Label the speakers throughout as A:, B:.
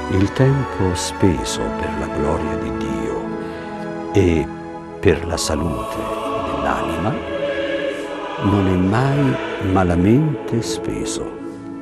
A: Il tempo speso per la gloria di Dio e per la salute dell'anima non è mai malamente speso.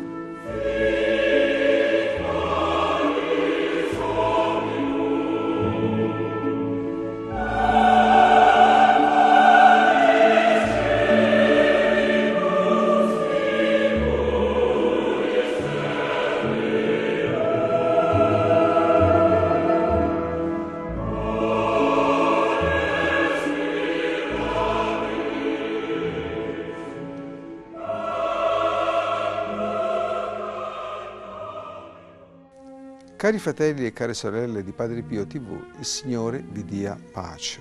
B: Cari fratelli e care sorelle di Padre Pio TV, il Signore vi dia pace.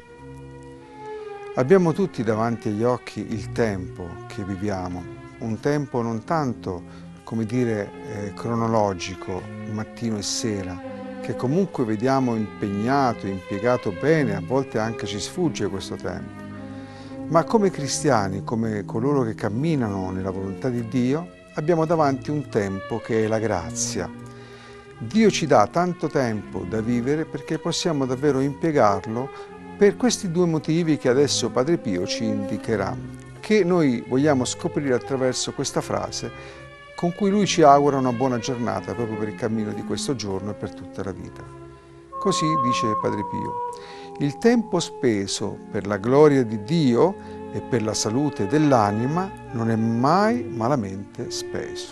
B: Abbiamo tutti davanti agli occhi il tempo che viviamo, un tempo non tanto, come dire, cronologico, mattino e sera, che comunque vediamo impegnato, impiegato bene, a volte anche ci sfugge questo tempo. Ma come cristiani, come coloro che camminano nella volontà di Dio, abbiamo davanti un tempo che è la grazia. Dio ci dà tanto tempo da vivere perché possiamo davvero impiegarlo per questi due motivi che adesso Padre Pio ci indicherà, che noi vogliamo scoprire attraverso questa frase con cui lui ci augura una buona giornata proprio per il cammino di questo giorno e per tutta la vita. Così dice Padre Pio: il tempo speso per la gloria di Dio e per la salute dell'anima non è mai malamente speso.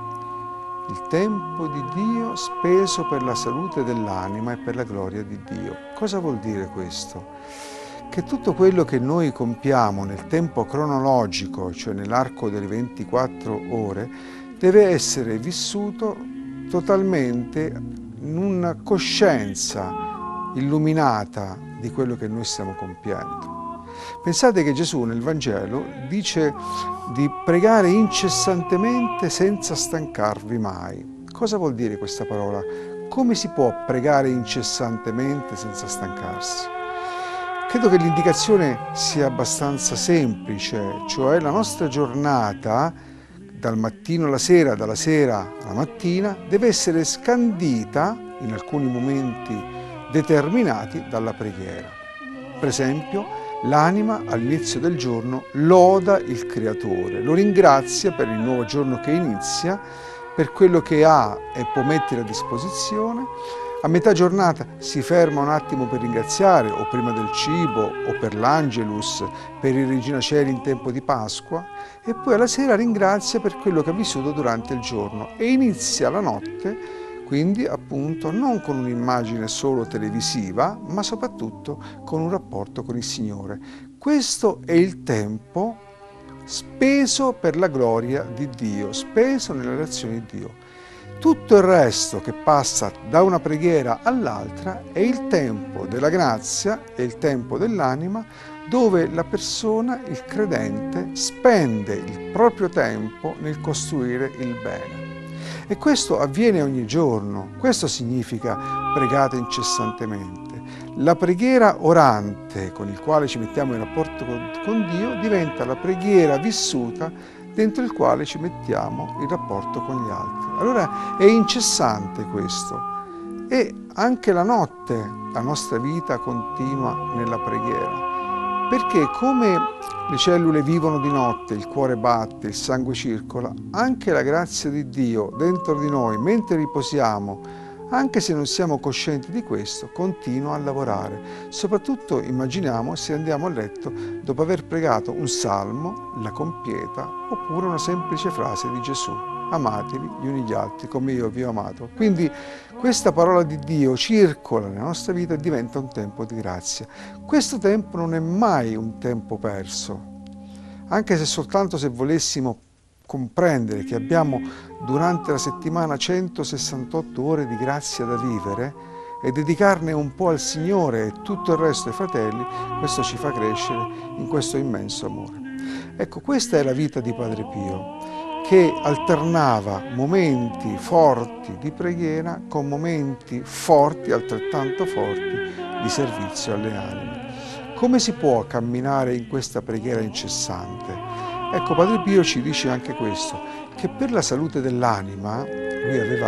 B: Il tempo di Dio speso per la salute dell'anima e per la gloria di Dio. Cosa vuol dire questo? Che tutto quello che noi compiamo nel tempo cronologico, cioè nell'arco delle 24 ore, deve essere vissuto totalmente in una coscienza illuminata di quello che noi stiamo compiendo. Pensate che Gesù nel Vangelo dice di pregare incessantemente senza stancarvi mai. Cosa vuol dire questa parola? Come si può pregare incessantemente senza stancarsi? Credo che l'indicazione sia abbastanza semplice, cioè la nostra giornata, dal mattino alla sera, dalla sera alla mattina, deve essere scandita in alcuni momenti determinati dalla preghiera. Per esempio, l'anima all'inizio del giorno loda il Creatore, lo ringrazia per il nuovo giorno che inizia, per quello che ha e può mettere a disposizione. A metà giornata si ferma un attimo per ringraziare, o prima del cibo, o per l'Angelus, per il Regina Coeli in tempo di Pasqua, e poi alla sera ringrazia per quello che ha vissuto durante il giorno e inizia la notte, quindi appunto non con un'immagine solo televisiva, ma soprattutto con un rapporto con il Signore. Questo è il tempo speso per la gloria di Dio, speso nella relazione di Dio. Tutto il resto che passa da una preghiera all'altra è il tempo della grazia, è il tempo dell'anima, dove la persona, il credente, spende il proprio tempo nel costruire il bene. E questo avviene ogni giorno, questo significa pregate incessantemente. La preghiera orante con il quale ci mettiamo in rapporto con Dio diventa la preghiera vissuta dentro il quale ci mettiamo in rapporto con gli altri. Allora è incessante questo. E anche la notte la nostra vita continua nella preghiera. Perché come le cellule vivono di notte, il cuore batte, il sangue circola, anche la grazia di Dio dentro di noi, mentre riposiamo, anche se non siamo coscienti di questo, continua a lavorare. Soprattutto immaginiamo se andiamo a letto dopo aver pregato un salmo, la compieta, oppure una semplice frase di Gesù: amatevi gli uni gli altri come io vi ho amato. Quindi questa parola di Dio circola nella nostra vita e diventa un tempo di grazia. Questo tempo non è mai un tempo perso, anche se soltanto se volessimo comprendere che abbiamo durante la settimana 168 ore di grazia da vivere e dedicarne un po' al Signore e tutto il resto ai fratelli, questo ci fa crescere in questo immenso amore. Ecco, questa è la vita di Padre Pio, che alternava momenti forti di preghiera con momenti forti, altrettanto forti, di servizio alle anime. Come si può camminare in questa preghiera incessante? Ecco, Padre Pio ci dice anche questo, che per la salute dell'anima, lui aveva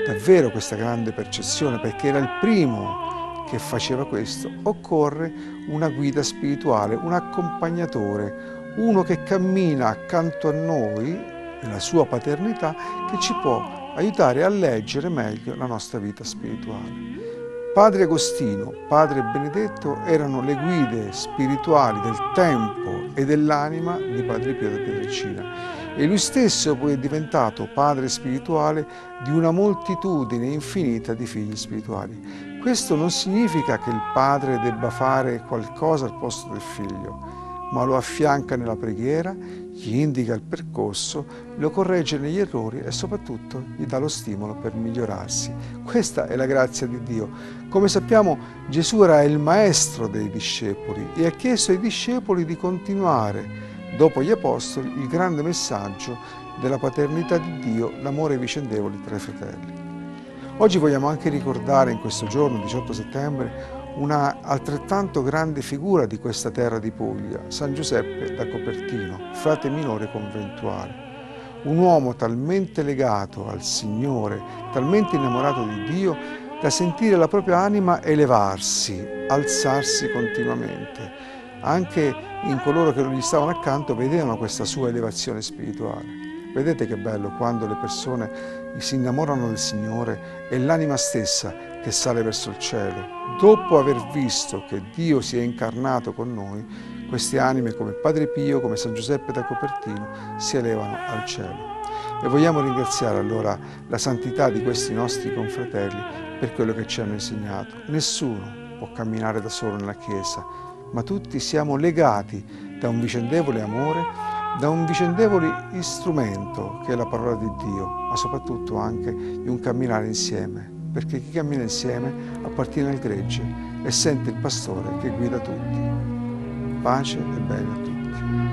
B: davvero questa grande percezione, perché era il primo che faceva questo, occorre una guida spirituale, un accompagnatore, uno che cammina accanto a noi, nella sua paternità, che ci può aiutare a leggere meglio la nostra vita spirituale. Padre Agostino, Padre Benedetto erano le guide spirituali del tempo e dell'anima di Padre Pio da Pietrelcina, e lui stesso poi è diventato padre spirituale di una moltitudine infinita di figli spirituali. Questo non significa che il padre debba fare qualcosa al posto del figlio, ma lo affianca nella preghiera, gli indica il percorso, lo corregge negli errori e soprattutto gli dà lo stimolo per migliorarsi. Questa è la grazia di Dio. Come sappiamo, Gesù era il maestro dei discepoli e ha chiesto ai discepoli di continuare, dopo gli apostoli, il grande messaggio della paternità di Dio, l'amore vicendevole tra i fratelli. Oggi vogliamo anche ricordare in questo giorno, 18 settembre, una altrettanto grande figura di questa terra di Puglia, San Giuseppe da Copertino, frate minore conventuale. Un uomo talmente legato al Signore, talmente innamorato di Dio, da sentire la propria anima elevarsi, alzarsi continuamente. Anche in coloro che non gli stavano accanto vedevano questa sua elevazione spirituale. Vedete che bello quando le persone si innamorano del Signore, è l'anima stessa che sale verso il cielo. Dopo aver visto che Dio si è incarnato con noi, queste anime come Padre Pio, come San Giuseppe da Copertino, si elevano al cielo. E vogliamo ringraziare allora la santità di questi nostri confratelli per quello che ci hanno insegnato. Nessuno può camminare da solo nella Chiesa, ma tutti siamo legati da un vicendevole amore, da un vicendevole strumento che è la parola di Dio, ma soprattutto anche di un camminare insieme, perché chi cammina insieme appartiene al gregge e sente il pastore che guida tutti. Pace e bene a tutti.